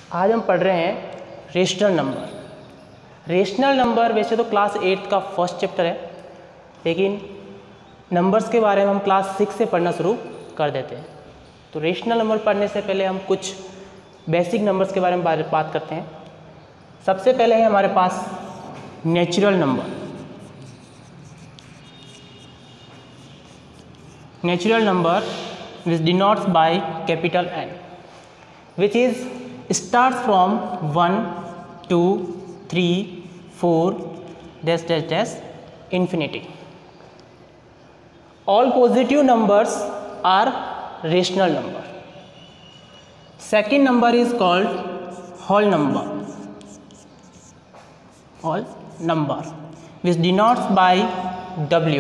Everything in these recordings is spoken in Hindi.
आज हम पढ़ रहे हैं रेशनल नंबर। रेशनल नंबर वैसे तो क्लास 8 का फर्स्ट चैप्टर है, लेकिन नंबर्स के बारे में हम क्लास 6 से पढ़ना शुरू कर देते हैं। तो रेशनल नंबर पढ़ने से पहले हम कुछ बेसिक नंबर्स के बारे में बात करते हैं। सबसे पहले है हमारे पास natural number. Natural number which denotes by capital N, which is starts from 1, 2, 3, 4 dash infinity. All positive numbers are rational number. Second number is called whole number. Whole number which denotes by W.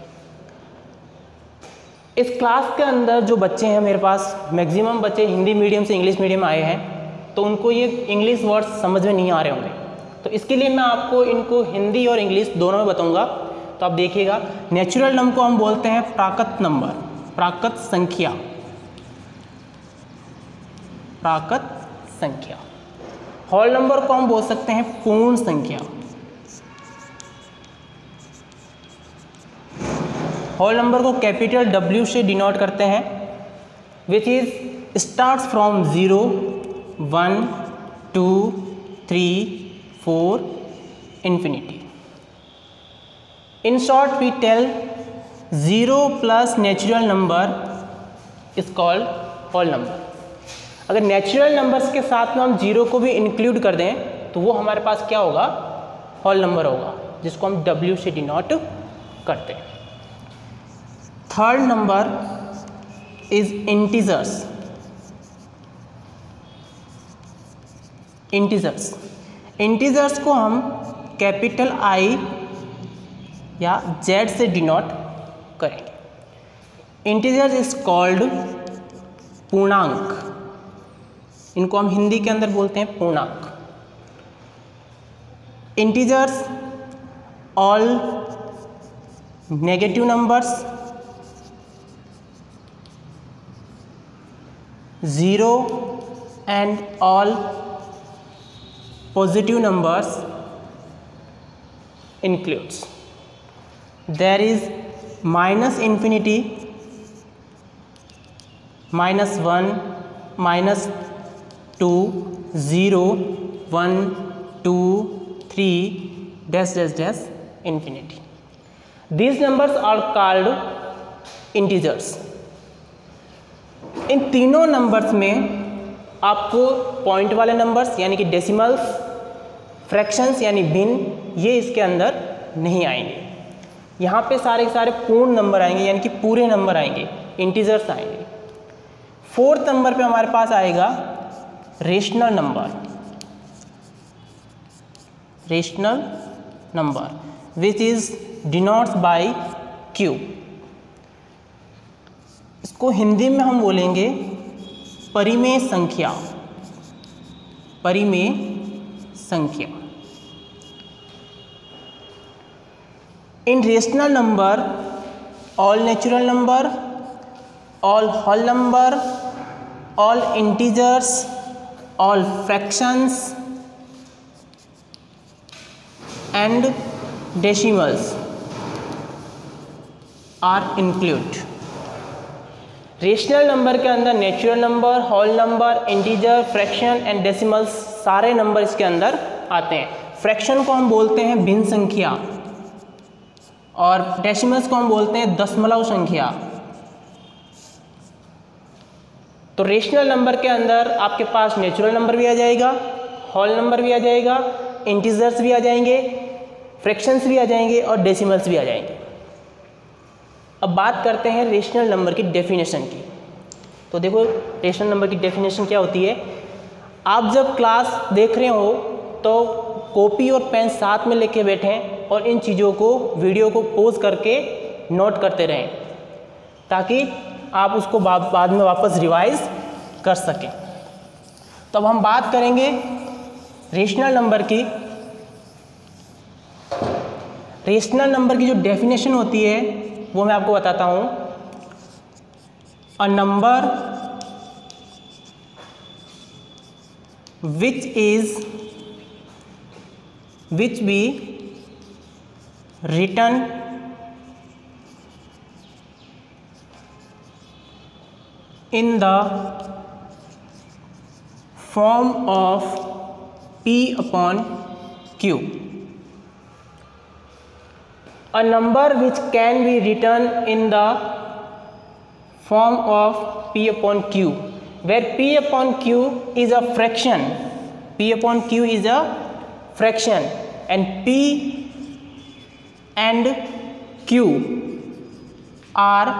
इस क्लास के अंदर जो बच्चे हैं, मेरे पास मैक्सिमम बच्चे हिंदी मीडियम से इंग्लिश मीडियम आए हैं, तो उनको ये इंग्लिश वर्ड्स समझ में नहीं आ रहे होंगे। तो इसके लिए मैं आपको इनको हिंदी और इंग्लिश दोनों में बताऊंगा। तो आप देखिएगा, नेचुरल नंबर को हम बोलते हैं प्राकृत नंबर, प्राकृत संख्या, प्राकृत संख्या। होल नंबर को हम बोल सकते हैं पूर्ण संख्या। होल नंबर को कैपिटल W से डिनोट करते हैं, which is starts from 0, 1, 2, 3, 4 infinity. In short we tell 0 plus natural number is called whole number. अगर नेचुरल नंबर्स के साथ में हम 0 को भी इंक्लूड कर दें तो वो हमारे पास क्या होगा, होल नंबर होगा, जिसको हम W से डिनोट करते हैं। Third number is integers. Integers integers को हम कैपिटल I या Z से डिनोट करेंगे। इंटीजर्स इज कॉल्ड पूर्णांक। इनको हम हिंदी के अंदर बोलते हैं पूर्णांक। Integers all negative numbers, 0 and all positive numbers includes. There is minus infinity, -1, -2, 0, 1, 2, 3 dash infinity. These numbers are called integers. इन तीनों नंबर्स में आपको पॉइंट वाले नंबर्स यानी कि डेसिमल्स, फ्रैक्शंस यानी भिन्न, ये इसके अंदर नहीं आएंगे। यहाँ पे सारे के सारे पूर्ण नंबर आएंगे, यानी कि पूरे नंबर आएंगे, इंटीजर्स आएंगे। फोर्थ नंबर पे हमारे पास आएगा rational number. Rational number which is denotes by Q। इसको हिंदी में हम बोलेंगे परिमेय संख्या। परिमेय संख्या। In rational number all natural number, all whole number, all integers, all fractions and decimals are include. Rational number के अंदर natural number, whole number, integer, fraction and decimals सारे नंबर इसके अंदर आते हैं। फ्रैक्शन को हम बोलते हैं भिन्न संख्या और डेसिमल्स को हम बोलते हैं दशमलव संख्या। तो रेशनल नंबर के अंदर आपके पास नेचुरल नंबर भी आ जाएगा, होल नंबर भी आ जाएगा, इंटीजर्स भी आ जाएंगे, फ्रैक्शंस भी आ जाएंगे और डेसिमल्स भी आ जाएंगे। अब बात करते हैं रेशनल नंबर की डेफिनेशन की। तो देखो, रेशनल नंबर की डेफिनेशन क्या होती है। आप जब क्लास देख रहे हो तो कॉपी और पेन साथ में लेके बैठें और इन चीज़ों को, वीडियो को पॉज करके नोट करते रहें, ताकि आप उसको बाद में वापस रिवाइज कर सकें। तो अब हम बात करेंगे रेशनल नंबर की। रेशनल नंबर की जो डेफिनेशन होती है वो मैं आपको बताता हूँ। A number which be written in the form of P upon Q. A number which can be written in the form of P upon Q, where P upon Q is a fraction. P upon Q is a fraction, and P and Q are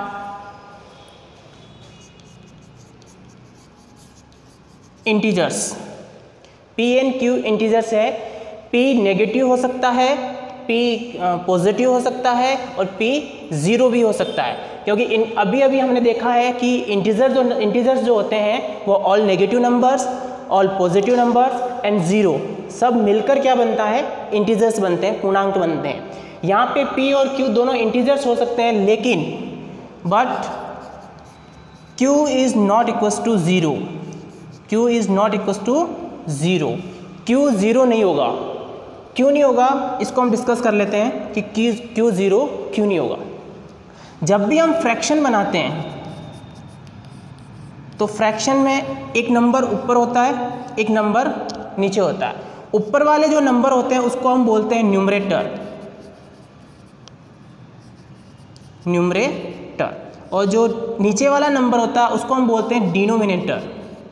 integers. P and Q integers है. P नेगेटिव हो सकता है, P पॉजिटिव हो सकता है और P ज़ीरो भी हो सकता है, क्योंकि अभी हमने देखा है कि इंटीजर्स जो होते हैं वो all negative numbers, all positive numbers and zero सब मिलकर क्या बनता है, इंटीजर्स बनते हैं, पूर्णांक बनते हैं. यहाँ पे P और Q दोनों इंटीजर्स हो सकते हैं, लेकिन but Q is not equals to zero. Q is not equals to zero. Q zero नहीं होगा. क्यों नहीं होगा, इसको हम डिस्कस कर लेते हैं कि Q ज़ीरो क्यों नहीं होगा. जब भी हम फ्रैक्शन बनाते हैं तो फ्रैक्शन में एक नंबर ऊपर होता है, एक नंबर नीचे होता है. ऊपर वाले जो नंबर होते हैं उसको हम बोलते हैं न्यूमरेटर, और जो नीचे वाला नंबर होता है उसको हम बोलते हैं डिनोमिनेटर.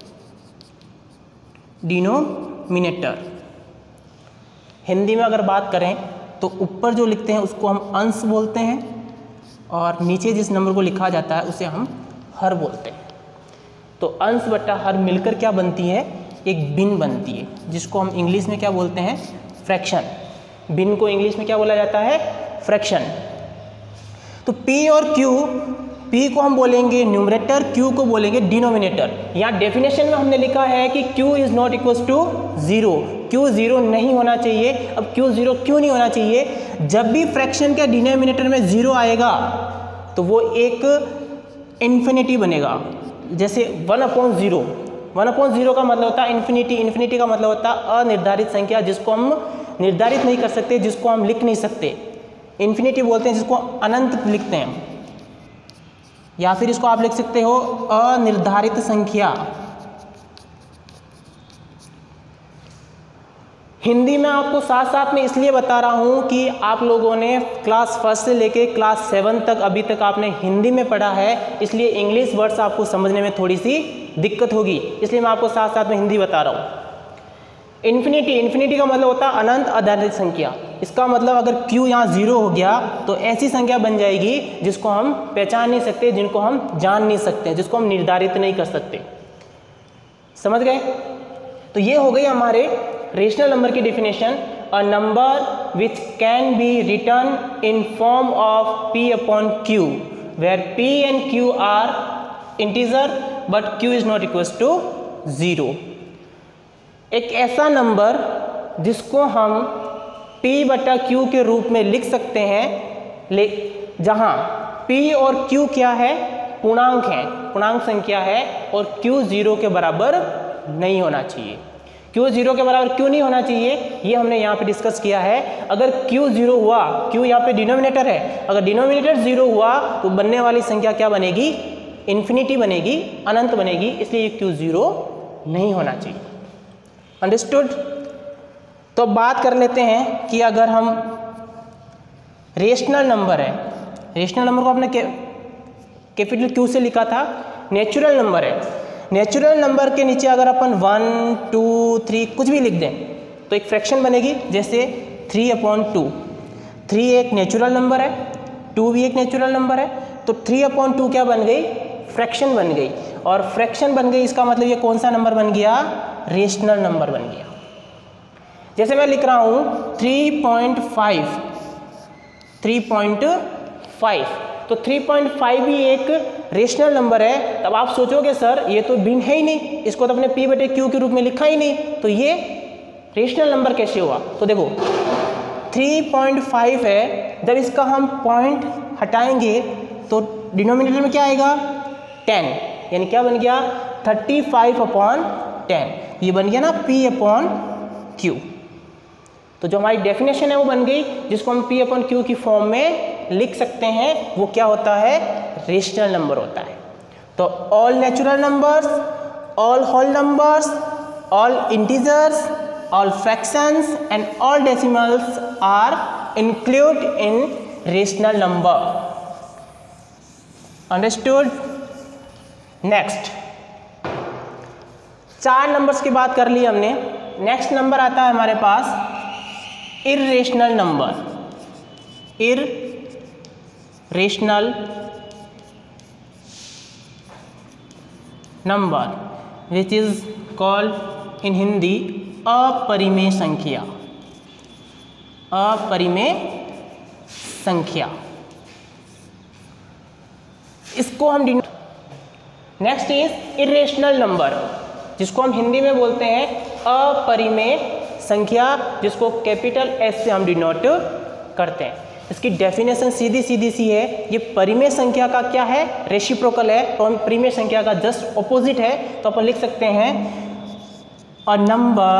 हिंदी में अगर बात करें तो ऊपर जो लिखते हैं उसको हम अंश बोलते हैं, और नीचे जिस नंबर को लिखा जाता है उसे हम हर बोलते हैं. तो अंश बटा हर मिलकर क्या बनती है, एक भिन्न बनती है, जिसको हम इंग्लिश में क्या बोलते हैं, फ्रैक्शन. भिन्न को इंग्लिश में क्या बोला जाता है, फ्रैक्शन. तो P और Q, P को हम बोलेंगे न्यूमरेटर, Q को बोलेंगे डिनोमिनेटर. यहाँ डेफिनेशन में हमने लिखा है कि Q is not equals to zero. Q zero नहीं होना चाहिए. अब Q ज़ीरो क्यों नहीं होना चाहिए, जब भी फ्रैक्शन के डिनोमिनेटर में ज़ीरो आएगा तो वो एक इन्फिनिटी बनेगा. जैसे 1/0. 1/0 का मतलब होता है इन्फिनिटी. इन्फिनिटी का मतलब होता है अनिर्धारित संख्या, जिसको हम निर्धारित नहीं कर सकते, जिसको हम लिख नहीं सकते. इन्फिनिटी बोलते हैं जिसको अनंत लिखते हैं, या फिर इसको आप लिख सकते हो अनिर्धारित संख्या. हिंदी में आपको साथ साथ में इसलिए बता रहा हूँ कि आप लोगों ने क्लास 1 से लेके क्लास 7 तक अभी तक आपने हिंदी में पढ़ा है, इसलिए इंग्लिश वर्ड्स आपको समझने में थोड़ी सी दिक्कत होगी, इसलिए मैं आपको साथ साथ में हिंदी बता रहा हूँ. इन्फिनिटी का मतलब होता है अनंत आधारित संख्या. इसका मतलब अगर Q यहाँ ज़ीरो हो गया तो ऐसी संख्या बन जाएगी जिसको हम पहचान नहीं सकते, जिनको हम जान नहीं सकते, जिसको हम निर्धारित नहीं कर सकते. समझ गए. तो ये हो गई हमारे रेशनल नंबर की definition. A number which can be written in form of P upon Q, where P and Q are integer but Q is not equals to zero. एक ऐसा नंबर जिसको हम P बटा Q के रूप में लिख सकते हैं, जहाँ P और Q क्या है, पूर्णांक है, पूर्णांक संख्या है, और Q ज़ीरो के बराबर नहीं होना चाहिए. Q ज़ीरो के बराबर क्यों नहीं होना चाहिए, ये हमने यहाँ पे डिस्कस किया है. अगर Q ज़ीरो हुआ, Q यहाँ पे डिनोमिनेटर है, अगर डिनोमिनेटर ज़ीरो हुआ तो बनने वाली संख्या क्या बनेगी, इन्फिनिटी बनेगी, अनंत बनेगी, इसलिए Q ज़ीरो नहीं होना चाहिए. अंडरस्टूड. तो बात कर लेते हैं कि अगर हम रेशनल नंबर है, रेशनल नंबर को आपने कैपिटल Q से लिखा था, नेचुरल नंबर है. नेचुरल नंबर के नीचे अगर अपन 1, 2, 3 कुछ भी लिख दें तो एक फ्रैक्शन बनेगी. जैसे 3/2. 3 एक नेचुरल नंबर है, 2 भी एक नेचुरल नंबर है, तो 3/2 क्या बन गई, फ्रैक्शन बन गई. और फ्रैक्शन बन गई, इसका मतलब ये कौन सा नंबर बन गया, रेशनल नंबर बन गया. जैसे मैं लिख रहा हूँ 3.5, तो 3.5 भी एक रेशनल नंबर है. तब आप सोचोगे सर ये तो भिन्न है ही नहीं, इसको तो अपने P बटे Q के रूप में लिखा ही नहीं, तो ये रेशनल नंबर कैसे हुआ. तो देखो 3.5 है, जब इसका हम पॉइंट हटाएंगे तो डिनोमिनेटर में क्या आएगा, 10, यानी क्या बन गया 35/10. 10। ये बन गया ना P/Q। तो जो हमारी डेफिनेशन है वो बन गई, जिसको हम P/Q की फॉर्म में लिख सकते हैं। वो क्या होता है? रेशनल नंबर होता है। तो all natural numbers, all whole numbers, all integers, all fractions and all decimals are included in rational number. Understood? Next, 4 numbers की बात कर ली हमने। नेक्स्ट नंबर आता है हमारे पास irrational number. Irrational number which is called in Hindi अपरिमेय संख्या। अपरिमेय संख्या, इसको हम नेक्स्ट इज इरेशनल नंबर, जिसको हम हिंदी में बोलते हैं अपरिमेय संख्या, जिसको कैपिटल एस से हम डिनोट करते हैं। इसकी डेफिनेशन सीधी सी है। ये परिमेय संख्या का क्या है? रेसिप्रोकल है। तो हम परिमेय संख्या का जस्ट ऑपोजिट है। तो अपन लिख सकते हैं a number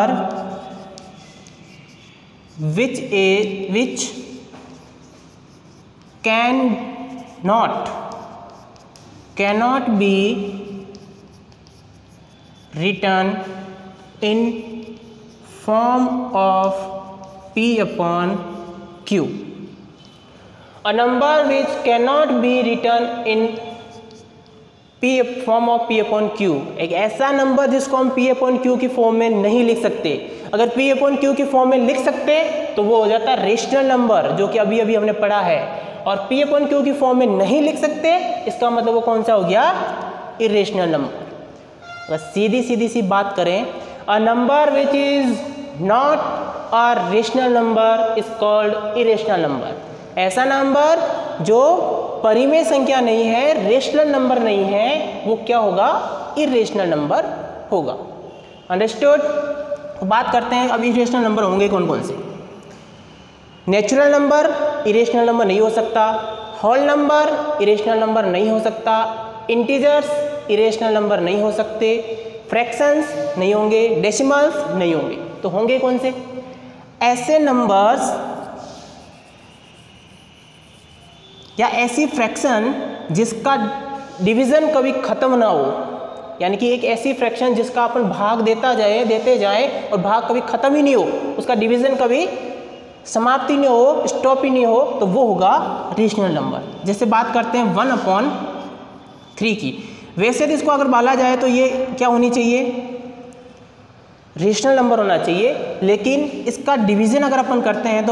which cannot be written in form of P/Q. A number which cannot be written in form of P/Q, एक ऐसा नंबर जिसको हम P/Q की फॉर्म में नहीं लिख सकते। अगर P/Q की फॉर्म में लिख सकते तो वो हो जाता है रेशनल नंबर, जो कि अभी हमने पढ़ा है। और P/Q की फॉर्म में नहीं लिख सकते, इसका मतलब वो कौन सा हो गया? Irrational number. अगर सीधी सी बात करें, a number which is not a rational number is called irrational number. ऐसा नंबर जो परिमेय संख्या नहीं है, रेशनल नंबर नहीं है, वो क्या होगा? इरेशनल नंबर होगा। अंडरस्टूड? तो बात करते हैं अब इरेशनल नंबर होंगे कौन कौन से। नेचुरल नंबर इरेशनल नंबर नहीं हो सकता, होल नंबर इरेशनल नंबर नहीं हो सकता, इंटीजर्स इरेशनल नंबर नहीं हो सकते, फ्रैक्शंस नहीं होंगे, डेसिमल्स नहीं होंगे। तो होंगे कौन से? ऐसे नंबर्स या ऐसी फ्रैक्शन जिसका डिवीज़न कभी ख़त्म ना हो, यानी कि एक ऐसी फ्रैक्शन जिसका अपन भाग देते जाए और भाग कभी ख़त्म ही नहीं हो, उसका डिवीज़न कभी समाप्ति नहीं हो, स्टॉप ही नहीं हो, तो वो होगा रेशनल नंबर। जैसे बात करते हैं 1/3 की। वैसे तो इसको अगर बोला जाए तो ये क्या होनी चाहिए? रेशनल नंबर होना चाहिए, लेकिन इसका डिवीज़न अगर अपन करते हैं तो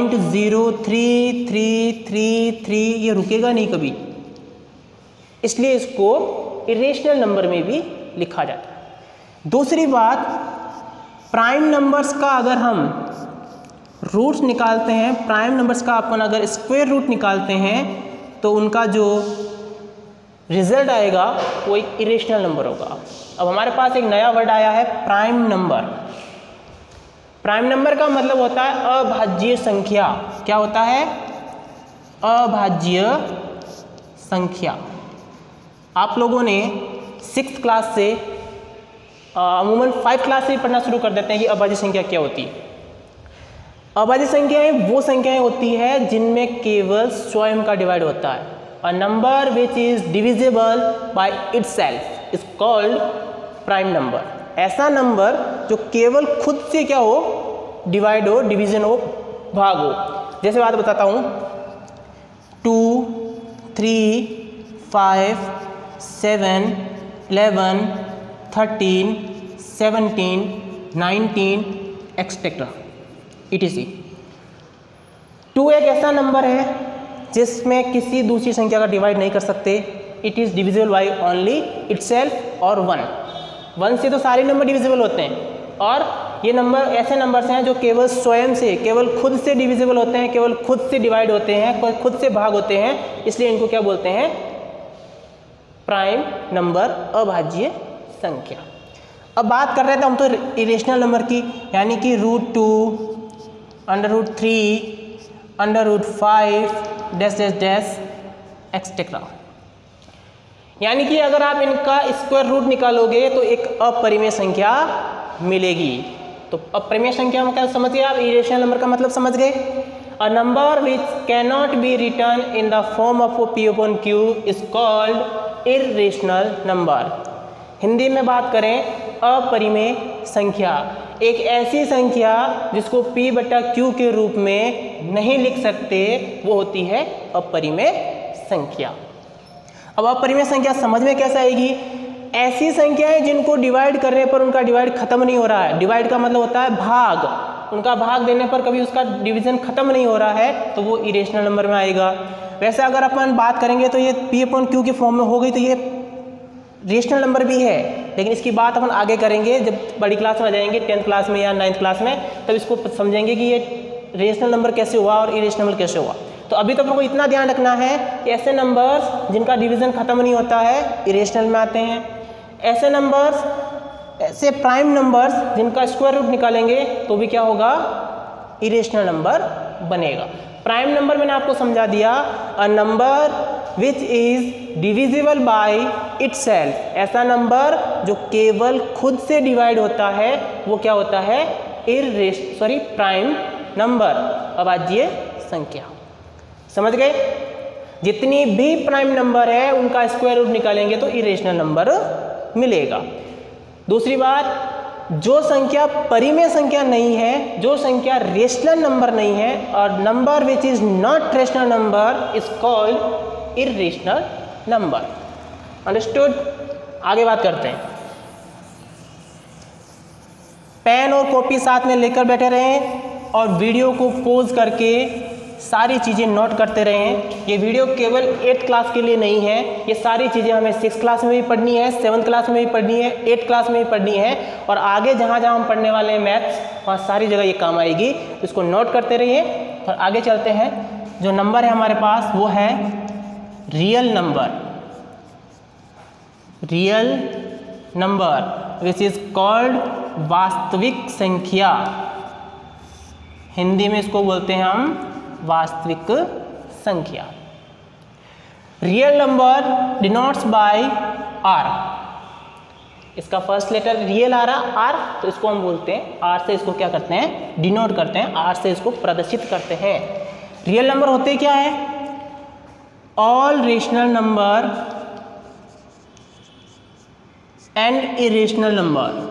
0.03333, ये रुकेगा नहीं कभी, इसलिए इसको इरेशनल नंबर में भी लिखा जाता है। दूसरी बात, प्राइम नंबर्स का अगर हम रूट्स निकालते हैं, प्राइम नंबर्स का अपन अगर स्क्वायर रूट निकालते हैं तो उनका जो रिजल्ट आएगा वो एक इरेशनल नंबर होगा। अब हमारे पास एक नया वर्ड आया है, प्राइम नंबर। प्राइम नंबर का मतलब होता है अभाज्य संख्या। क्या होता है? अभाज्य संख्या। आप लोगों ने 6th क्लास से अमूमन 5 क्लास से पढ़ना शुरू कर देते हैं कि अभाज्य संख्या क्या होती है। अभाज्य संख्याएं वो संख्याएं होती है जिनमें केवल स्वयं का डिवाइड होता है। A number which is divisible by itself is called prime number. ऐसा नंबर जो केवल खुद से क्या हो? डिवाइड हो, डिवीजन हो, भाग हो। जैसे बात बताता हूँ, 2, 3, 5, 7, 11, 13, 17, 19 एक्सेट्रा etc। 2 एक ऐसा नंबर है जिसमें किसी दूसरी संख्या का डिवाइड नहीं कर सकते। It is divisible by only itself और 1 से तो सारे नंबर डिविजिबल होते हैं, और ये नंबर ऐसे नंबर्स हैं जो केवल स्वयं से, केवल खुद से डिविजिबल होते हैं, केवल खुद से डिवाइड होते हैं, खुद से भाग होते हैं, इसलिए इनको क्या बोलते हैं? प्राइम नंबर, अभाज्य संख्या। अब बात कर रहे थे हम तो इरेशनल नंबर की, यानी कि √2, √3, √5 डैश डैश डैश एक्सेट्रा। यानी कि अगर आप इनका स्क्वायर रूट निकालोगे तो एक अपरिमेय संख्या मिलेगी। तो अपरिमेय संख्या में क्या समझ गए आप, इरेशनल नंबर का मतलब समझ गए। A number which cannot be written in the form of P upon Q is called irrational number. Hindi में बात करें अपरिमेय संख्या, एक ऐसी संख्या जिसको p बटा q के रूप में नहीं लिख सकते, वो होती है अपरिमेय संख्या। अब अपरिमेय संख्या समझ में कैसे आएगी, ऐसी संख्याएं जिनको डिवाइड करने पर उनका डिवाइड खत्म नहीं हो रहा है। डिवाइड का मतलब होता है भाग, उनका भाग देने पर कभी उसका डिवीजन खत्म नहीं हो रहा है, तो वो इरेशनल नंबर में आएगा। वैसे अगर अपन बात करेंगे तो ये p अपॉन q की फॉर्म में हो गई तो ये रेशनल नंबर भी है, लेकिन इसकी बात अपन आगे करेंगे जब बड़ी क्लास में आ जाएंगे, 10th क्लास में या 9th क्लास में, तब इसको समझेंगे कि ये रेशनल नंबर कैसे हुआ और इरेशनल नंबर कैसे हुआ। तो अभी तो आपको इतना ध्यान रखना है कि ऐसे नंबर्स जिनका डिवीजन खत्म नहीं होता है इरेशनल में आते हैं। ऐसे नंबर्स, ऐसे प्राइम नंबर्स जिनका स्क्वायर रूट निकालेंगे तो भी क्या होगा, इरेशनल नंबर बनेगा। प्राइम नंबर मैंने आपको समझा दिया, a number which is divisible by itself, ऐसा नंबर जो केवल खुद से डिवाइड होता है वो क्या होता है, प्राइम नंबर। अब आइए संख्या, समझ गए। जितनी भी प्राइम नंबर है उनका स्क्वायर रूट निकालेंगे तो इरेशनल नंबर मिलेगा। दूसरी बात, जो संख्या परिमेय संख्या नहीं है, जो संख्या रेशनल नंबर नहीं है, और number which is not rational number is called irrational number. Understood. आगे बात करते हैं। पेन और कॉपी साथ में लेकर बैठे रहें और वीडियो को पॉज करके सारी चीज़ें नोट करते रहें। ये वीडियो केवल 8th क्लास के लिए नहीं है, ये सारी चीज़ें हमें 6th क्लास में भी पढ़नी है, 7th क्लास में भी पढ़नी है, 8th क्लास में भी पढ़नी है, और आगे जहाँ जहाँ हम पढ़ने वाले हैं मैथ्स, वहाँ सारी जगह ये काम आएगी। इसको नोट करते रहिए और आगे चलते हैं। जो नंबर है हमारे पास वो है real number. Real number which is called वास्तविक संख्या, हिंदी में इसको बोलते हैं हम वास्तविक संख्या। Real number denotes by R, इसका फर्स्ट लेटर रियल आ रहा आर, तो इसको हम बोलते हैं आर से इसको क्या करते हैं, डिनोट करते हैं, आर से इसको प्रदर्शित करते हैं। रियल नंबर होते क्या है, all rational number and irrational number,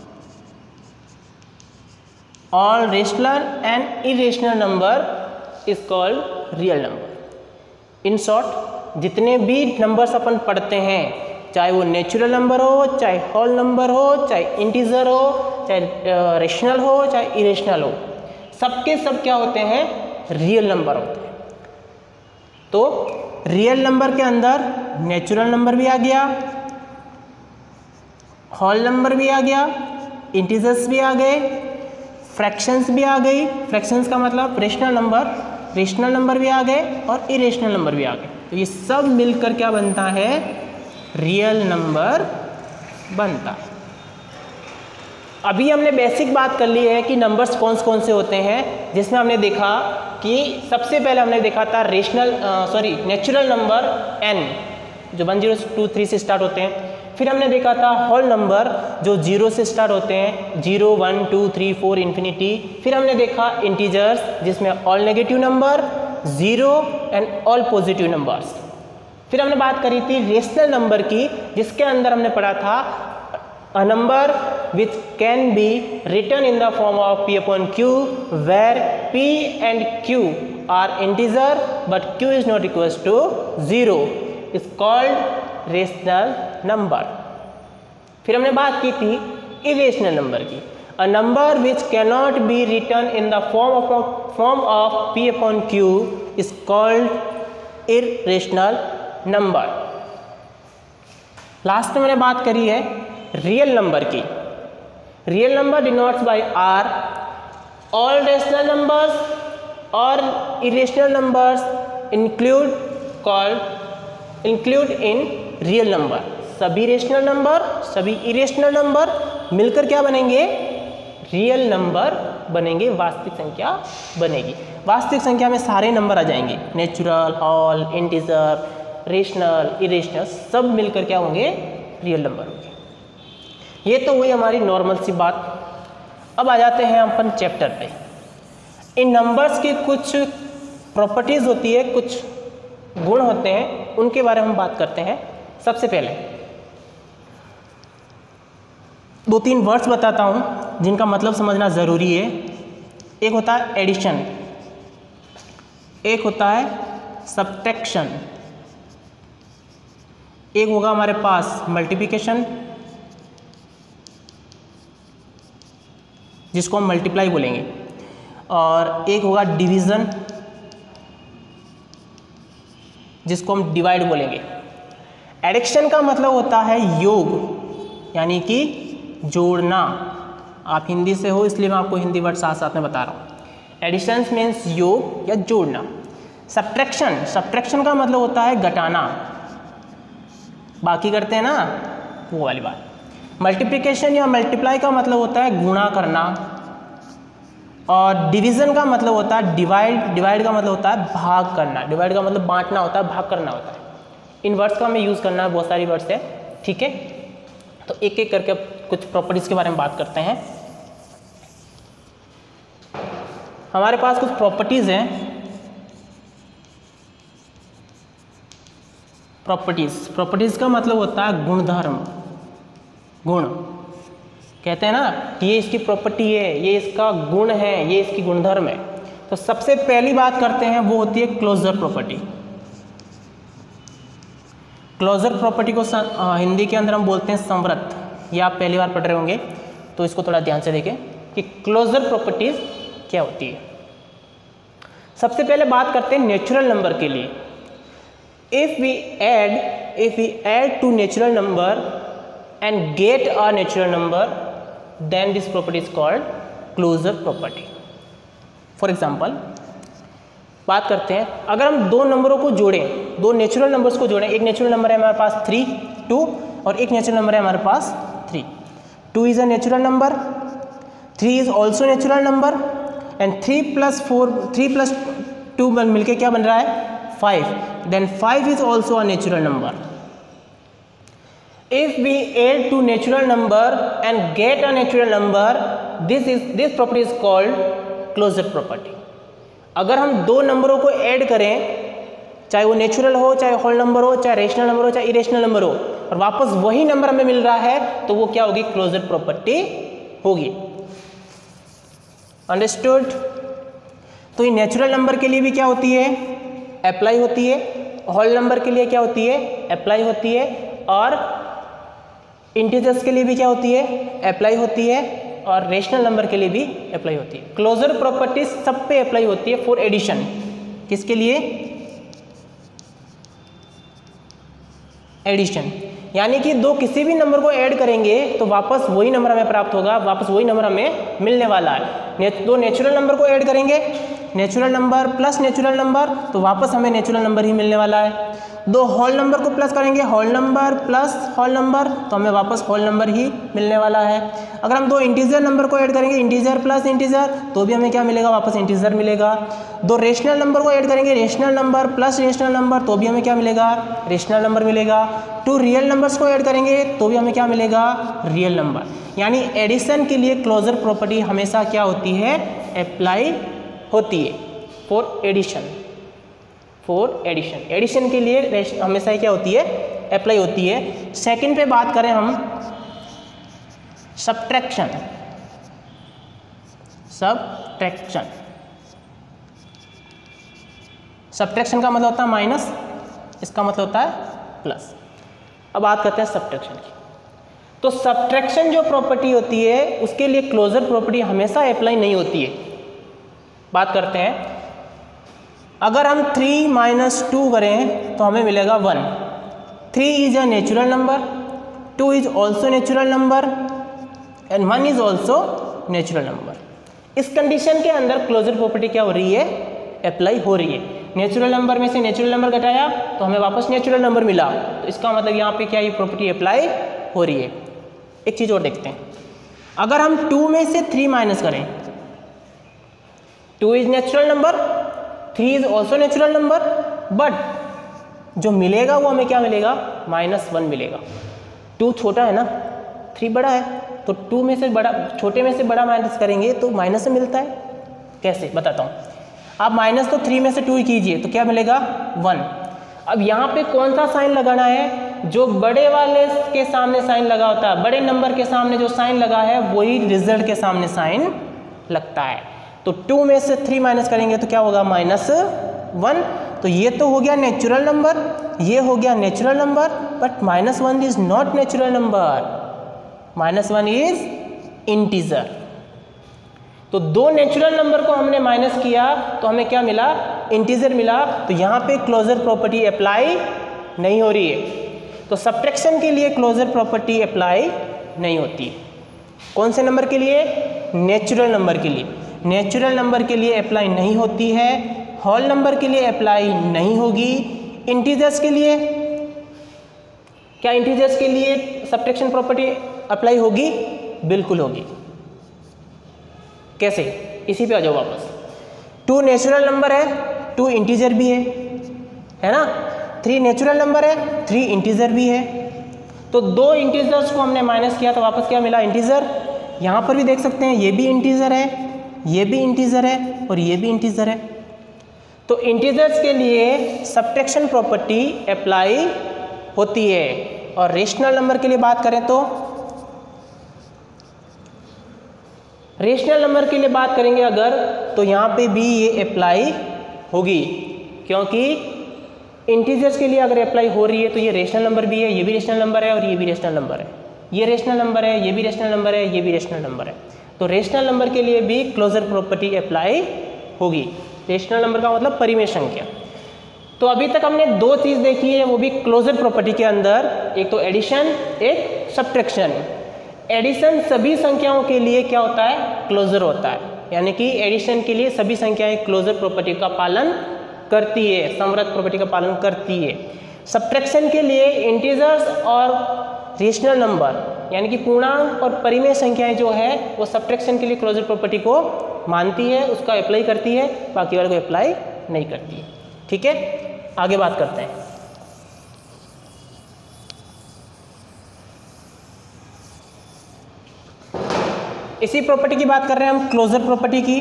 all rational and irrational number is called real number. In short, जितने भी नंबर्स अपन पढ़ते हैं, चाहे वो नेचुरल नंबर हो, चाहे होल नंबर हो, चाहे इंटीजर हो, चाहे रेशनल हो, चाहे इरेशनल हो, सबके सब क्या होते हैं, रियल नंबर होते हैं। तो रियल नंबर के अंदर नेचुरल नंबर भी आ गया, होल नंबर भी आ गया, इंटीजर्स भी आ गए, फ्रैक्शंस भी आ गई, फ्रैक्शंस का मतलब रेशनल नंबर भी आ गए और इरेशनल नंबर भी आ गए। तो ये सब मिलकर क्या बनता है, रियल नंबर बनता है। अभी हमने बेसिक बात कर ली है कि नंबर्स कौन से होते हैं, जिसमें हमने देखा कि सबसे पहले हमने देखा था नेचुरल नंबर n, जो 1 0 2 3 से स्टार्ट होते हैं। फिर हमने देखा था होल नंबर जो 0 से स्टार्ट होते हैं, 0 1 2 3 4 इन्फिनिटी। फिर हमने देखा इंटीजर्स जिसमें all negative number, 0 and all positive numbers. फिर हमने बात करी थी रेशनल नंबर की, जिसके अंदर हमने पढ़ा था a number which can be written in the form of p upon q where p and q are integer but q is not equals to 0 is called rational number. फिर हमने बात की थी इरेशनल नंबर की, a number which cannot be written in the form of p upon q is called irrational number. Last में मैंने बात करी है रियल नंबर की। Real number denotes by R, all rational numbers और irrational numbers include in real number. सभी रेशनल नंबर, सभी इरेशनल नंबर मिलकर क्या बनेंगे, रियल नंबर बनेंगे, वास्तविक संख्या बनेगी। वास्तविक संख्या में सारे नंबर आ जाएंगे, natural, whole, integer, rational, irrational सब मिलकर क्या होंगे, रियल नंबर होंगे। ये तो हुई हमारी नॉर्मल सी बात। अब आ जाते हैं अपन चैप्टर पे। इन नंबर्स की कुछ प्रॉपर्टीज़ होती है, कुछ गुण होते हैं, उनके बारे में हम बात करते हैं। सबसे पहले 2-3 वर्ड्स बताता हूँ जिनका मतलब समझना ज़रूरी है। एक होता है एडिशन, एक होता है सब्ट्रैक्शन, एक होगा हमारे पास मल्टीप्लिकेशन जिसको हम मल्टीप्लाई बोलेंगे, और एक होगा डिवीज़न जिसको हम डिवाइड बोलेंगे। एडिशन का मतलब होता है योग, यानी कि जोड़ना। आप हिंदी से हो इसलिए मैं आपको हिंदी वर्ड साथ साथ में बता रहा हूँ। एडिशन मीन्स योग या जोड़ना। सब्ट्रैक्शन, सब्ट्रैक्शन का मतलब होता है घटाना, बाकी करते हैं ना वो वाली बात। मल्टीप्लिकेशन या मल्टीप्लाई का मतलब होता है गुणा करना, और डिवीज़न का मतलब होता है डिवाइड, डिवाइड का मतलब होता है भाग करना, डिवाइड का मतलब बांटना होता है, भाग करना होता है। इन वर्ड्स का हमें यूज़ करना है, बहुत सारी वर्ड्स है, ठीक है। तो एक एक करके कुछ प्रॉपर्टीज़ के बारे में बात करते हैं। हमारे पास कुछ प्रॉपर्टीज़ हैं। प्रॉपर्टीज़ का मतलब होता है गुणधर्म, गुण। कहते हैं ना कि ये इसकी प्रॉपर्टी है, ये इसका गुण है, ये इसकी गुणधर्म है। तो सबसे पहली बात करते हैं वो होती है क्लोजर प्रॉपर्टी। क्लोजर प्रॉपर्टी को हिंदी के अंदर हम बोलते हैं संवृत्त। ये आप पहली बार पढ़ रहे होंगे तो इसको थोड़ा ध्यान से देखें कि क्लोजर प्रॉपर्टीज क्या होती है। सबसे पहले बात करते हैं नेचुरल नंबर के लिए। If we add two natural number and get a natural number, then this property is called closure property. For example, बात करते हैं, अगर हम दो नंबरों को जोड़ें, दो नेचुरल नंबर्स को जोड़ें, एक नेचुरल नंबर है हमारे पास 3, 2 और एक नेचुरल नंबर है हमारे पास 3. 2 is a natural number, 3 is also natural number and 3 plus 2 मिलके क्या बन रहा है 5. Then 5 is also a natural number. If we add two natural number and get a natural number, this property is called closure property. अगर हम दो नंबरों को ऐड करें, चाहे वो नेचुरल हो, चाहे होल नंबर हो, चाहे रेशनल नंबर हो, चाहे इरेशनल नंबर हो, और वापस वही नंबर हमें मिल रहा है, तो वो क्या होगी, क्लोजर प्रॉपर्टी होगी। अंडरस्टूड? तो ये नेचुरल नंबर के लिए भी क्या होती है, अप्लाई होती है। होल नंबर के लिए क्या होती है, अप्लाई होती है। और इंटीजर्स के लिए भी क्या होती है, अप्लाई होती है। और रेशनल नंबर के लिए भी अप्लाई होती है। क्लोजर प्रॉपर्टी सब पे अप्लाई होती है फॉर एडिशन। किसके लिए, एडिशन, यानी कि दो किसी भी नंबर को ऐड करेंगे तो वापस वही नंबर हमें प्राप्त होगा, वापस वही नंबर हमें मिलने वाला है। दो नेचुरल नंबर को ऐड करेंगे, natural number plus natural number, तो वापस हमें नेचुरल नंबर ही मिलने वाला है। दो होल नंबर को प्लस करेंगे, whole number plus whole number, तो हमें वापस होल नंबर ही मिलने वाला है। अगर हम दो इंटीजर नंबर को ऐड करेंगे, इंटीजर प्लस इंटीजर, तो भी हमें क्या मिलेगा, वापस इंटीजर मिलेगा। दो रेशनल नंबर को ऐड करेंगे, rational number plus rational number, तो भी हमें क्या मिलेगा, रेशनल नंबर मिलेगा। टू रियल नंबर्स को ऐड करेंगे तो भी हमें क्या मिलेगा, रियल नंबर। यानी एडिशन के लिए क्लोजर प्रॉपर्टी हमेशा क्या होती है, अप्लाई होती है for addition. For addition, addition के लिए हमेशा क्या होती है, अप्लाई होती है। सेकंड पे बात करें हम सब्ट्रैक्शन। सब्ट्रैक्शन, सब्ट्रैक्शन का मतलब होता है माइनस, इसका मतलब होता है प्लस। अब बात करते हैं सब्ट्रैक्शन की। तो सब्ट्रैक्शन जो प्रॉपर्टी होती है उसके लिए क्लोजर प्रॉपर्टी हमेशा अप्लाई नहीं होती है। बात करते हैं, अगर हम 3 - 2 करें तो हमें मिलेगा 1। 3 is a natural number, 2 is also natural number and 1 is also natural number. इस कंडीशन के अंदर क्लोजर प्रॉपर्टी क्या हो रही है, अप्लाई हो रही है। नेचुरल नंबर में से नेचुरल नंबर घटाया तो हमें वापस नेचुरल नंबर मिला, तो इसका मतलब यहाँ पे क्या ये प्रॉपर्टी अप्लाई हो रही है। एक चीज़ और देखते हैं, अगर हम 2 में से 3 माइनस करें, 2 is natural number, 3 is also natural number, but जो मिलेगा वो हमें क्या मिलेगा, -1 मिलेगा। 2 छोटा है ना, 3 बड़ा है, तो 2 में से बड़ा, छोटे में से बड़ा माइनस करेंगे तो माइनस में मिलता है। कैसे बताता हूँ, आप माइनस तो 3 में से 2 कीजिए तो क्या मिलेगा 1। अब यहाँ पे कौन सा साइन लगाना है, जो बड़े वाले के सामने साइन लगा होता है, बड़े नंबर के सामने जो साइन लगा है वही रिजल्ट के सामने साइन लगता है। तो 2 में से 3 माइनस करेंगे तो क्या होगा -1। तो ये तो हो गया नेचुरल नंबर, ये हो गया natural number, but -1 is not natural number, -1 is integer. तो 2 नेचुरल नंबर को हमने माइनस किया तो हमें क्या मिला, इंटीजर मिला। तो यहाँ पे क्लोजर प्रॉपर्टी अप्लाई नहीं हो रही है, तो सब्ट्रैक्शन के लिए क्लोजर प्रॉपर्टी अप्लाई नहीं होती है। कौन से नंबर के लिए, नेचुरल नंबर के लिए। नेचुरल नंबर के लिए अप्लाई नहीं होती है, होल नंबर के लिए अप्लाई नहीं होगी। इंटीजर्स के लिए, क्या इंटीजर्स के लिए सब्ट्रैक्शन प्रॉपर्टी अप्लाई होगी, बिल्कुल होगी। कैसे, इसी पे आ जाओ वापस। 2 नेचुरल नंबर है, 2 इंटीजर भी है ना। 3 नेचुरल नंबर है, 3 इंटीजर भी है। तो 2 इंटीजर्स को हमने माइनस किया तो वापस क्या मिला, इंटीजर। यहाँ पर भी देख सकते हैं, ये भी इंटीजर है, ये भी इंटीजर है और ये भी इंटीजर है। तो इंटीजर्स के लिए सब्ट्रैक्शन प्रॉपर्टी अप्लाई होती है। और रेशनल नंबर के लिए बात करें तो, रेशनल नंबर के लिए बात करेंगे अगर, तो यहाँ पे भी ये अप्लाई होगी, क्योंकि इंटीजर्स के लिए अगर अप्लाई हो रही है तो ये रेशनल नंबर भी है, ये भी रेशनल नंबर है और ये भी रेशनल नंबर है, ये रेशनल नंबर है, ये भी रेशनल नंबर है, ये भी रेशनल नंबर है। तो रेशनल नंबर के लिए भी क्लोजर प्रॉपर्टी अप्लाई होगी। रेशनल नंबर का मतलब परिमेय संख्या। तो अभी तक हमने 2 चीज़ देखी है, वो भी क्लोजर प्रॉपर्टी के अंदर, एक तो एडिशन, एक सब्ट्रैक्शन। एडिशन सभी संख्याओं के लिए क्या होता है, क्लोजर होता है, यानी कि एडिशन के लिए सभी संख्याएं क्लोजर प्रॉपर्टी का पालन करती है, समवर्त प्रॉपर्टी का पालन करती है। सब्ट्रैक्शन के लिए इंटीजर्स और रेशनल नंबर यानी कि पूर्णांक और परिमेय संख्याएं जो है वो सब्ट्रैक्शन के लिए क्लोजर प्रॉपर्टी को मानती है, उसका अप्लाई करती है, बाकी वाले को अप्लाई नहीं करती है। ठीक है, आगे बात करते हैं। इसी प्रॉपर्टी की बात कर रहे हैं हम, क्लोजर प्रॉपर्टी की।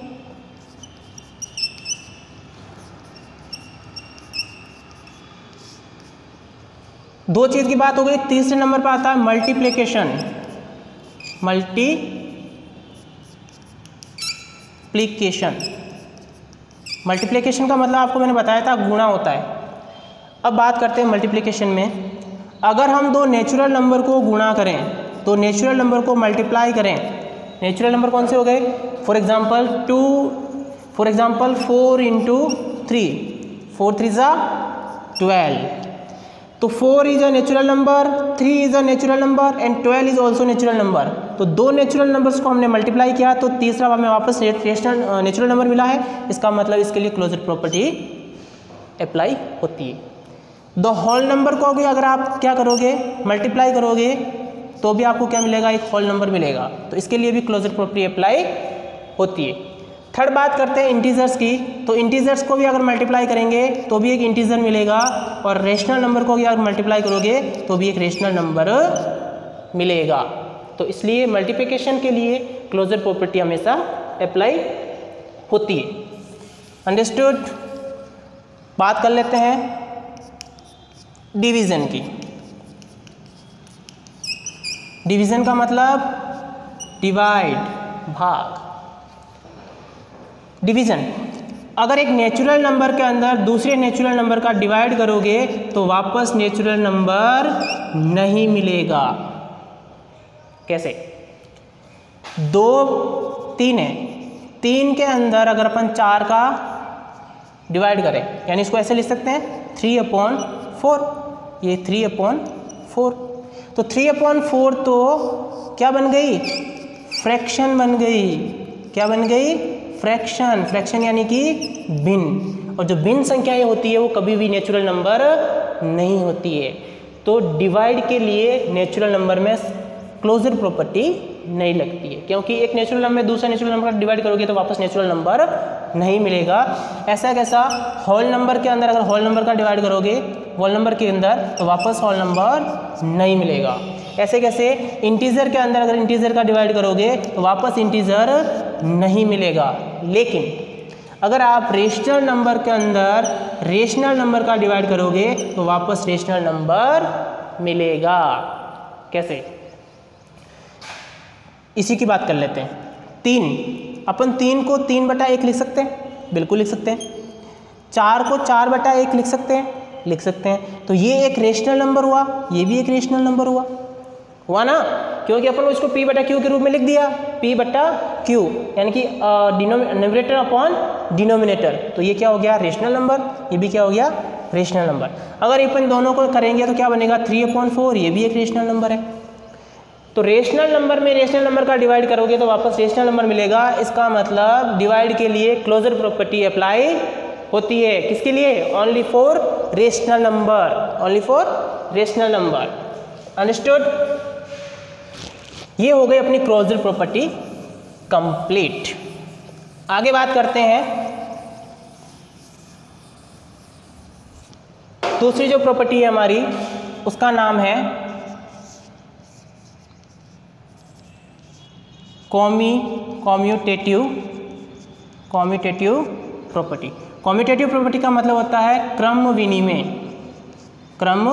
दो चीज की बात हो गई, तीसरे नंबर पर आता है मल्टीप्लिकेशन। मल्टीप्लिकेशन का मतलब आपको मैंने बताया था गुणा होता है। अब बात करते हैं मल्टीप्लिकेशन में। अगर हम 2 नेचुरल नंबर को गुणा करें तो नेचुरल नंबर को मल्टीप्लाई करें। नेचुरल नंबर कौन से हो गए, फॉर एग्जाम्पल 4 इंटू 3, 4 3 ज़ा 12। तो 4 is a natural number, 3 is a natural number and 12 is also natural number. तो 2 नेचुरल नंबर्स को हमने मल्टीप्लाई किया तो तीसरा हमें वापस नेचुरल नंबर मिला है। इसका मतलब इसके लिए क्लोजर प्रॉपर्टी अप्लाई होती है। द होल नंबर को अगर आप क्या करोगे, मल्टीप्लाई करोगे तो भी आपको क्या मिलेगा, एक होल नंबर मिलेगा। तो इसके लिए भी क्लोजर प्रॉपर्टी अप्लाई होती है। थर्ड बात करते हैं इंटीजर्स की। तो इंटीजर्स को भी अगर मल्टीप्लाई करेंगे तो भी एक इंटीजर मिलेगा और रेशनल नंबर को भी अगर मल्टीप्लाई करोगे तो भी एक रेशनल नंबर मिलेगा। तो इसलिए मल्टीप्लिकेशन के लिए क्लोजर प्रॉपर्टी हमेशा अप्लाई होती है। अंडरस्टूड। बात कर लेते हैं डिवीज़न की। डिवीज़न का मतलब डिवाइड, भाग। डिवीज़न, अगर एक नेचुरल नंबर के अंदर दूसरे नेचुरल नंबर का डिवाइड करोगे तो वापस नेचुरल नंबर नहीं मिलेगा। कैसे, 2 3 है, 3 के अंदर अगर अपन 4 का डिवाइड करें, यानी इसको ऐसे लिख सकते हैं 3/4, ये 3/4। तो 3/4 तो क्या बन गई, फ्रैक्शन बन गई। क्या बन गई, फ्रैक्शन। फ्रैक्शन यानी कि भिन्न, और जो भिन्न संख्याएं होती है वो कभी भी नेचुरल नंबर नहीं होती है। तो डिवाइड के लिए नेचुरल नंबर में क्लोजर प्रॉपर्टी नहीं लगती है, क्योंकि एक नेचुरल नंबर दूसरे नेचुरल नंबर का डिवाइड करोगे तो वापस नेचुरल नंबर नहीं मिलेगा। ऐसा कैसा, होल नंबर के अंदर अगर होल नंबर का डिवाइड करोगे होल नंबर के अंदर तो वापस होल नंबर नहीं मिलेगा। ऐसे कैसे, इंटीजर के अंदर अगर इंटीजर का डिवाइड करोगे तो वापस इंटीजर नहीं मिलेगा। लेकिन अगर आप रेशनल नंबर के अंदर रेशनल नंबर का डिवाइड करोगे तो वापस रेशनल नंबर मिलेगा। कैसे, इसी की बात कर लेते हैं। 3, अपन 3 को 3/1 लिख सकते हैं, बिल्कुल लिख सकते हैं। 4 को 4/1 लिख सकते हैं, लिख सकते हैं। तो ये एक रेशनल नंबर हुआ, ये भी एक रेशनल नंबर हुआ ना, क्योंकि अपन उसको p/q के रूप में लिख दिया, p/q यानी कि न्यूमरेटर अपॉन डिनोमिनेटर। तो ये क्या हो गया, रेशनल नंबर, ये भी क्या हो गया, रेशनल नंबर। अगर अपन दोनों को करेंगे तो क्या बनेगा, 3/4, ये भी एक रेशनल नंबर है। तो रेशनल नंबर में रेशनल नंबर का डिवाइड करोगे तो वापस रेशनल नंबर मिलेगा। इसका मतलब डिवाइड के लिए क्लोजर प्रॉपर्टी अप्लाई होती है, किसके लिए, only for rational number, only for rational number. Understood. ये हो गई अपनी क्लोजर प्रॉपर्टी कंप्लीट। आगे बात करते हैं दूसरी जो प्रॉपर्टी है हमारी, उसका नाम है कॉम्यूटेटिव प्रॉपर्टी। कॉम्यूटेटिव प्रॉपर्टी का मतलब होता है क्रम विनिमय, क्रम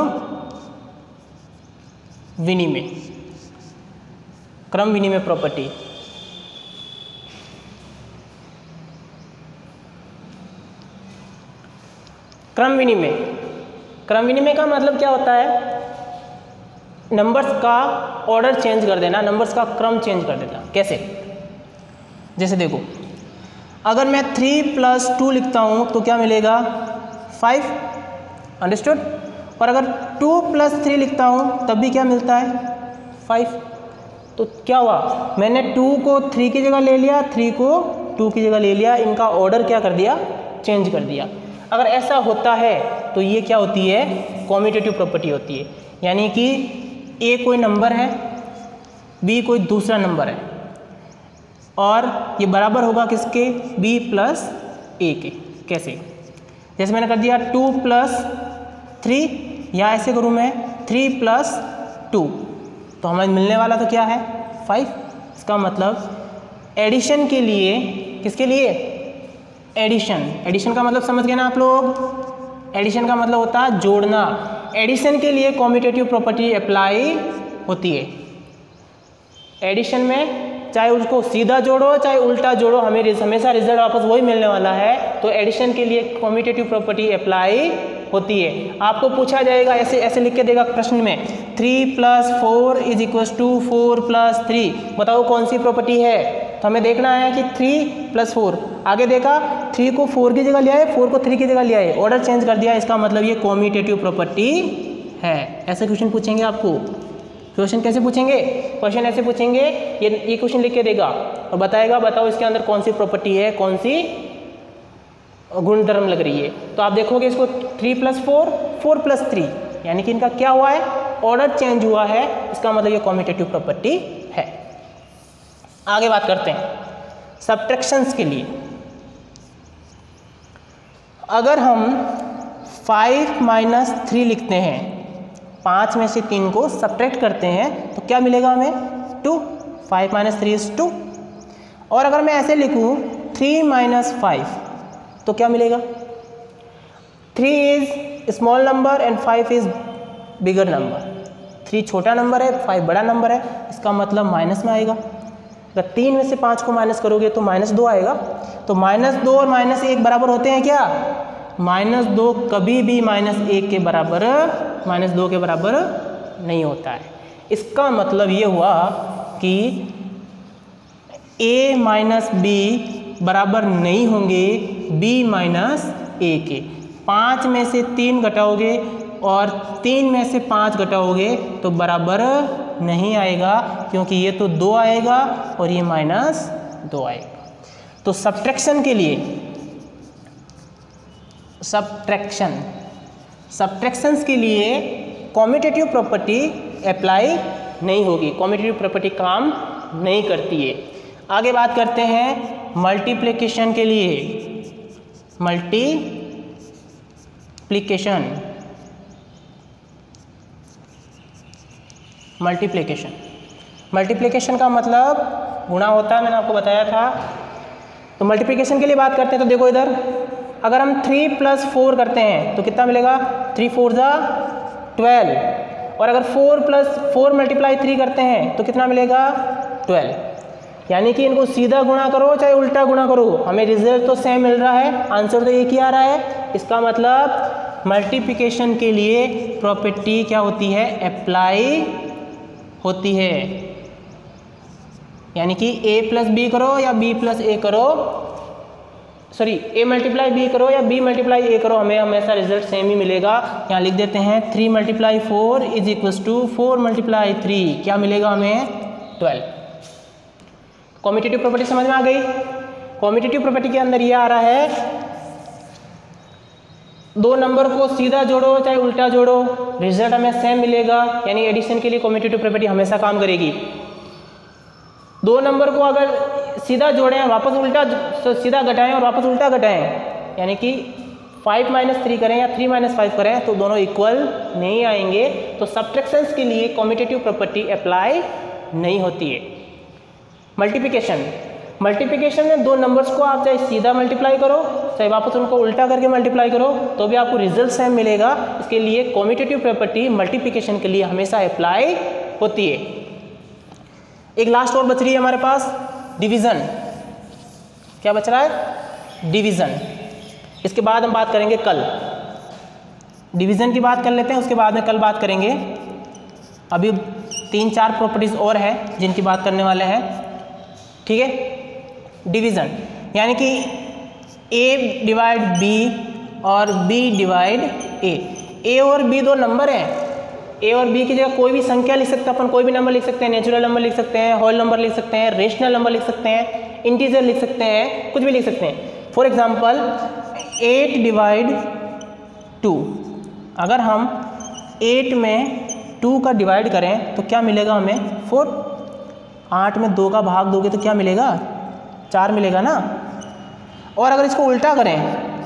विनिमय प्रॉपर्टी। क्रम विनिमय का मतलब क्या होता है, नंबर्स का ऑर्डर चेंज कर देना, नंबर्स का क्रम चेंज कर देना। कैसे, जैसे देखो, अगर मैं 3 + 2 लिखता हूँ तो क्या मिलेगा, 5, अंडरस्टूड। और अगर 2 + 3 लिखता हूँ तब भी क्या मिलता है, 5। तो क्या हुआ, मैंने 2 को 3 की जगह ले लिया, 3 को 2 की जगह ले लिया, इनका ऑर्डर क्या कर दिया, चेंज कर दिया। अगर ऐसा होता है तो ये क्या होती है, कॉम्यूटेटिव प्रॉपर्टी होती है। यानी कि ए कोई नंबर है, बी कोई दूसरा नंबर है, और ये बराबर होगा किसके, b + a के। कैसे, जैसे मैंने कर दिया 2 + 3, या ऐसे करूँ मैं 3 + 2, तो हमें मिलने वाला तो क्या है, 5। इसका मतलब एडिशन के लिए, किसके लिए, एडिशन का मतलब समझ गए ना आप लोग, एडिशन का मतलब होता है जोड़ना। एडिशन के लिए कॉम्यूटेटिव प्रॉपर्टी अप्लाई होती है। एडिशन में चाहे उसको सीधा जोड़ो चाहे उल्टा जोड़ो, हमें हमेशा रिजल्ट वापस वही मिलने वाला है। तो एडिशन के लिए कॉम्यूटेटिव प्रॉपर्टी अप्लाई होती है। आपको पूछा जाएगा, ऐसे ऐसे लिख के देगा प्रश्न में, 3 + 4 = 4 + 3, बताओ कौन सी प्रॉपर्टी है। तो हमें देखना है कि 3 + 4, आगे देखा 3 को 4 की जगह ले आए, 4 को 3 की जगह ले आए, ऑर्डर चेंज कर दिया, इसका मतलब ये कॉम्यूटेटिव प्रॉपर्टी है। ऐसे क्वेश्चन पूछेंगे आपको। क्वेश्चन कैसे पूछेंगे, क्वेश्चन ऐसे पूछेंगे, ये क्वेश्चन लिख के देगा और बताएगा, बताओ इसके अंदर कौन सी प्रॉपर्टी है, कौन सी गुणधर्म लग रही है। तो आप देखोगे इसको 3 + 4, 4 + 3, यानी कि इनका क्या हुआ है, ऑर्डर चेंज हुआ है, इसका मतलब ये कॉम्यूटेटिव प्रॉपर्टी है। आगे बात करते हैं सब्ट्रैक्शंस के लिए। अगर हम 5 - 3 लिखते हैं, 5 में से 3 को सब्ट्रैक्ट करते हैं तो क्या मिलेगा हमें, 2। 5 - 3 = 2। और अगर मैं ऐसे लिखूं 3 - 5 तो क्या मिलेगा, 3 is small number and 5 is bigger number. 3 छोटा नंबर है, 5 बड़ा नंबर है, इसका मतलब माइनस में आएगा। अगर 3 में से 5 को माइनस करोगे तो -2 आएगा। तो -2 और -1 बराबर होते हैं क्या, -2 कभी भी -1 के बराबर, -2 के बराबर नहीं होता है। इसका मतलब ये हुआ कि a - b बराबर नहीं होंगे b - a के। 5 में से 3 घटाओगे और 3 में से 5 घटाओगे तो बराबर नहीं आएगा, क्योंकि ये तो 2 आएगा और ये -2 आएगा। तो सब्ट्रैक्शन के लिए, सब्ट्रैक्शंस के लिए कॉम्यूटेटिव प्रॉपर्टी अप्लाई नहीं होगी, कॉम्यूटेटिव प्रॉपर्टी काम नहीं करती है। आगे बात करते हैं मल्टीप्लिकेशन के लिए। मल्टीप्लिकेशन मल्टीप्लिकेशन का मतलब गुणा होता है, मैंने आपको बताया था। तो मल्टीप्लिकेशन के लिए बात करते हैं तो देखो इधर, अगर हम 3 + 4 करते हैं तो कितना मिलेगा, 3 × 4 = 12, और अगर 4 + 4 × 3 करते हैं तो कितना मिलेगा, 12। यानी कि इनको सीधा गुणा करो चाहे उल्टा गुणा करो, हमें रिजल्ट तो सेम मिल रहा है, आंसर तो एक ही आ रहा है। इसका मतलब मल्टीप्लिकेशन के लिए प्रॉपर्टी क्या होती है, अप्लाई होती है। यानी कि a + b करो या b + a करो, सॉरी a × b करो या b × a करो, हमें हमेशा रिजल्ट सेम ही मिलेगा। यहाँ लिख देते हैं 3 × 4 = 4 × 3, क्या मिलेगा हमें, 12। कॉम्यूटेटिव प्रॉपर्टी समझ में आ गई। कॉम्यूटेटिव प्रॉपर्टी के अंदर ये आ रहा है, दो नंबर को सीधा जोड़ो चाहे उल्टा जोड़ो, रिजल्ट हमें सेम मिलेगा। यानी एडिशन के लिए कॉम्यूटेटिव प्रॉपर्टी हमेशा काम करेगी। दो नंबर को अगर सीधा जोड़ें वापस उल्टा, सीधा घटाएं और वापस उल्टा घटाएं, यानी कि 5 - 3 करें या 3 - 5 करें तो दोनों इक्वल नहीं आएंगे। तो सब्ट्रैक्शंस के लिए कॉम्यूटेटिव प्रॉपर्टी अप्लाई नहीं होती है। मल्टीप्लिकेशन में दो नंबर्स को आप चाहे सीधा मल्टीप्लाई करो चाहे वापस उनको उल्टा करके मल्टीप्लाई करो तो भी आपको रिजल्ट सेम मिलेगा। इसके लिए कॉम्यूटेटिव प्रॉपर्टी मल्टीप्लिकेशन के लिए हमेशा अप्लाई होती है। एक लास्ट और बच रही है हमारे पास, डिवीज़न। क्या बच रहा है, डिवीज़न। इसके बाद हम बात करेंगे कल, डिवीज़न की बात कर लेते हैं, उसके बाद में कल बात करेंगे। अभी 3-4 प्रॉपर्टीज़ और हैं जिनकी बात करने वाले हैं, ठीक है। डिवीज़न यानी कि a/b और b/a। a और b दो नंबर हैं, a और b की जगह कोई भी संख्या लिख सकते हैं अपन, कोई भी नंबर लिख सकते हैं, नेचुरल नंबर लिख सकते हैं, होल नंबर लिख सकते हैं, रेशनल नंबर लिख सकते हैं, इंटीजर लिख सकते हैं, कुछ भी लिख सकते हैं। फॉर एग्जांपल 8/2, अगर हम 8 में 2 का डिवाइड करें तो क्या मिलेगा हमें, 4। 8 में 2 का भाग दोगे तो क्या मिलेगा, 4 मिलेगा ना। और अगर इसको उल्टा करें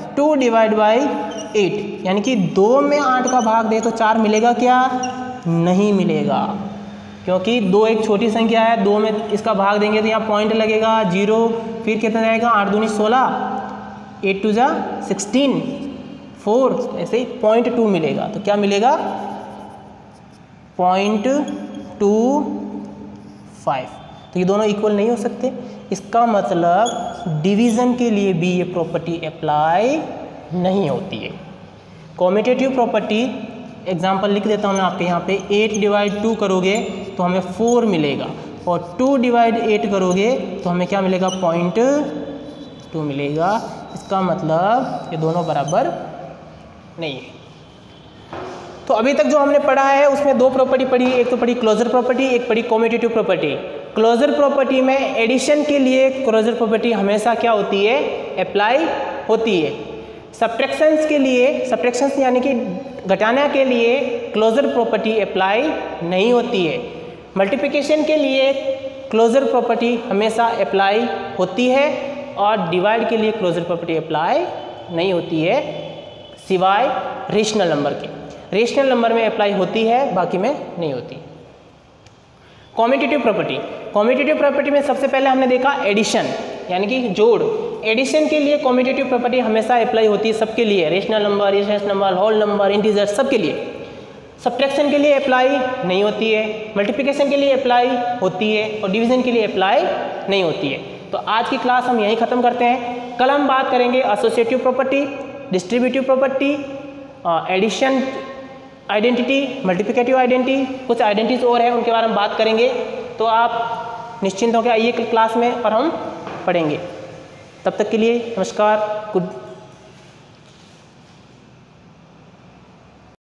2/8, यानी कि 2 में 8 का भाग दे तो 4 मिलेगा क्या, नहीं मिलेगा, क्योंकि 2 एक छोटी संख्या है। 2 में इसका भाग देंगे तो यहाँ पॉइंट लगेगा 0, फिर कितना जाएगा, 8 दूनी 16, 8 2 जा 16, 4, ऐसे ही 0.2 मिलेगा। तो क्या मिलेगा, 0.25। तो ये दोनों इक्वल नहीं हो सकते। इसका मतलब डिवीज़न के लिए भी ये प्रॉपर्टी अप्लाई नहीं होती है। कॉम्यूटेटिव प्रॉपर्टी एग्जांपल लिख देता हूँ मैं आपके यहाँ पे, 8/2 करोगे तो हमें 4 मिलेगा, और 2/8 करोगे तो हमें क्या मिलेगा, 0.2 मिलेगा। इसका मतलब ये दोनों बराबर नहीं है। तो अभी तक जो हमने पढ़ा है उसमें दो प्रॉपर्टी पढ़ी, एक तो पढ़ी क्लोजर प्रॉपर्टी, एक पढ़ी कॉम्यूटेटिव प्रॉपर्टी। क्लोजर प्रॉपर्टी में एडिशन के लिए क्लोजर प्रॉपर्टी हमेशा क्या होती है, अप्लाई होती है। सब्ट्रैक्शंस के लिए, सब्ट्रैक्शंस यानी कि घटाना के लिए क्लोजर प्रॉपर्टी अप्लाई नहीं होती है। मल्टीप्लिकेशन के लिए क्लोजर प्रॉपर्टी हमेशा अप्लाई होती है, और डिवाइड के लिए क्लोजर प्रॉपर्टी अप्लाई नहीं होती है, सिवाय रेशनल नंबर के। रेशनल नंबर में अप्लाई होती है, बाकी में नहीं होती। कॉम्यूटेटिव प्रॉपर्टी, कॉम्यूटेटिव प्रॉपर्टी में सबसे पहले हमने देखा एडिशन यानी कि जोड़। एडिशन के लिए कॉम्यूटेटिव प्रॉपर्टी हमेशा अप्लाई होती है सबके लिए, rational number, irrational number, whole number, integer, सबके लिए। सब्ट्रैक्शन के लिए अप्लाई नहीं होती है, मल्टीप्लिकेशन के लिए अप्लाई होती है, और डिवीजन के लिए अप्लाई नहीं होती है। तो आज की क्लास हम यहीं ख़त्म करते हैं। कल हम बात करेंगे associative property, distributive property, addition identity, multiplicative identity, कुछ आइडेंटिटीज और है उनके बारे में बात करेंगे। तो आप निश्चिंत होकर आइए क्लास में और हम पढ़ेंगे। तब तक के लिए नमस्कार, गुड